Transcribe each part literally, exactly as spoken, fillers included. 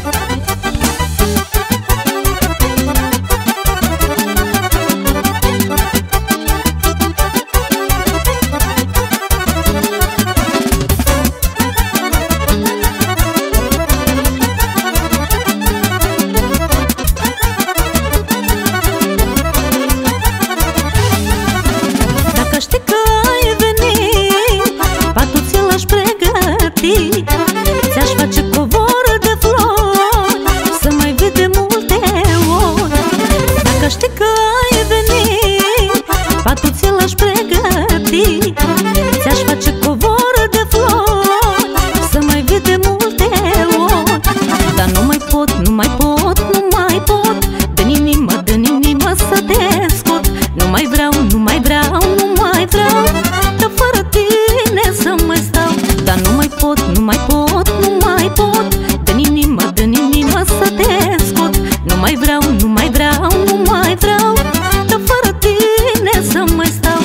Ți-aș face covor de flori să mai vii de multe ori. Dacă știi că ai venit, patul ți-l-aș pregăti. Ți-aș face covor de flori să mai vii de multe ori. Dar nu mai pot, nu mai pot, nu mai pot, dă-n inimă, dă-n inimă să te scot. Nu mai vreau, nu mai vreau, nu mai vreau, că fără tine să mai stau. Dar nu mai pot, nu mai pot, nu mai pot, dă-n inimă, dă-n inimă să te scot. Nu mai vreau, nu mai vreau, nu mai vreau, că fără tine să mai stau.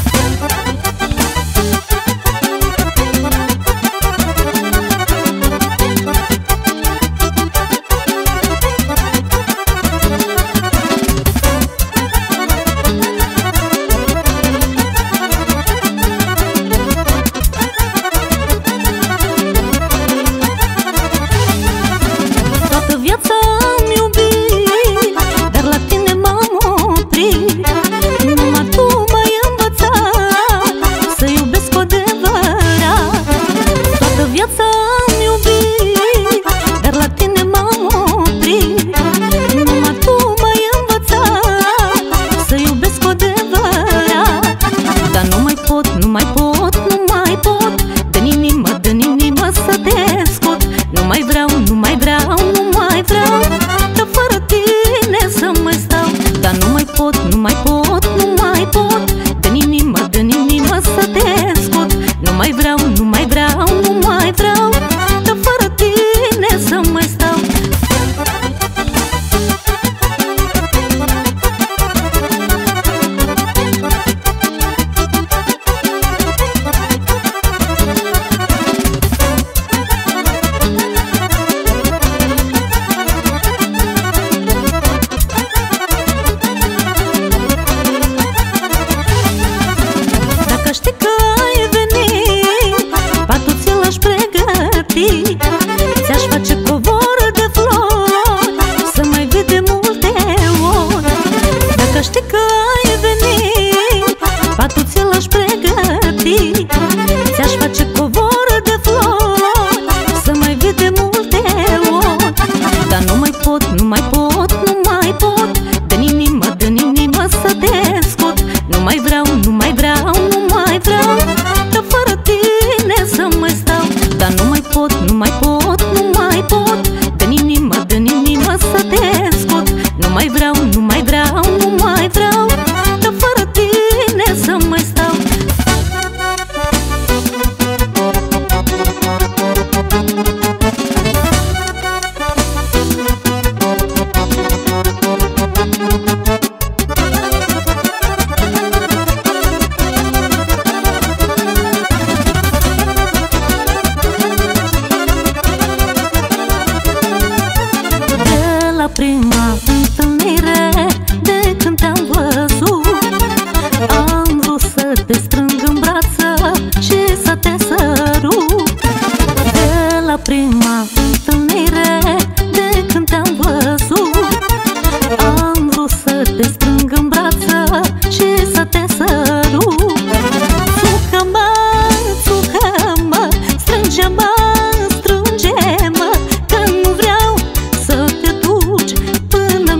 Toată viața am iubit, dar la tine m-am oprit. Numai tu m-ai învățat să iubesc cu adevărat. Toată viața am iubit, dar la tine m-am oprit. Numai tu m-ai învățat să iubesc cu adevărat. Dar nu mai pot, nu mai pot, nu mai pot, dă-n inimă, dă-n inimă să te scot. Nu mai vreau, nu mai vreau, nu mai vreau, că fără tine să mai stau. Dar nu mai pot, nu mai pot, nu mai pot, dă-n inimă, dă-n inimă să te scot. Nu mai vreau, nu mai vreau, nu mai vreau, că fără tine să mai stau. Dacă știi că ai venit, patul ți-l-aș pregăti. Ți-aș face covor de flori să mai vii de multe ori. Dacă știi că ai venit, patul ți-l-aș pregăti. Ți-aș face covor de flori să mai vii de multe ori. Dar nu mai pot, nu mai pot, nu mai pot, dă-n inimă, dă-n inimă să te scot. Nu mai vreau, nu mai vreau, nu mai vreau, că fără tine să mai stau. Dar nu mai pot, nu mai pot, nu mai pot, dă-n inimă, dă-n inimă să te scot. Nu mai vreau, nu mai vreau, nu mai vreau, că fără tine să mai stau. De la prima întâlnire, de când te-am văzut, am vrut să te strâng în brață și să te sărut. De la prima întâlnire, de când te-am văzut, am vrut să te strâng în brață și să te sărut. Țucă-mă, țucă-mă, strânge-mă, strânge-mă, că nu vreau să te duci până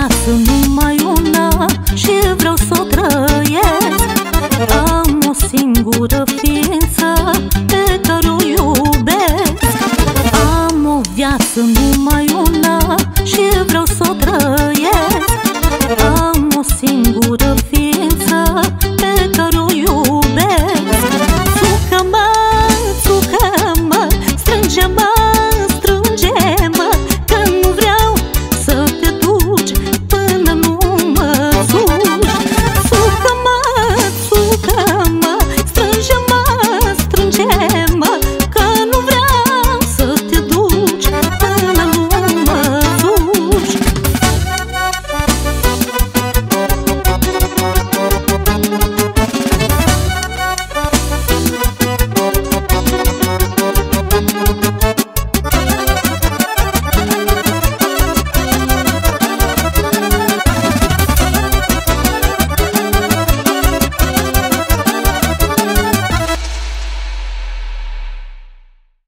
viață numai una și vreau să o trăiesc. Am o singură ființă pe care o iubesc. Am o viață numai una și vreau să o trăiesc.